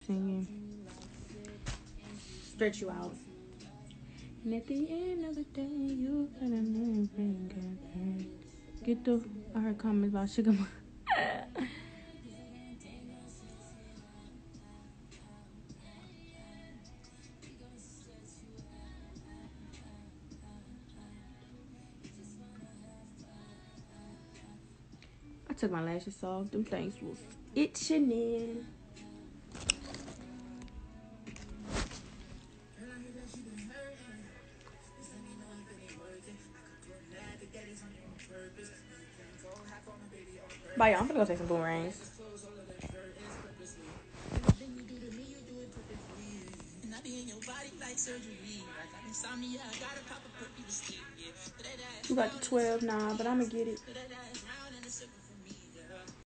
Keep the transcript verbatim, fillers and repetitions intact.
singing. Stretch you out. And at the end of the day, you gotta bring get the. I heard comments about Sugar Mama. I took my lashes off. Them things was itching in. Bye, y'all. I'm gonna go take some boomerangs. You got the twelve now, but I'm gonna get it.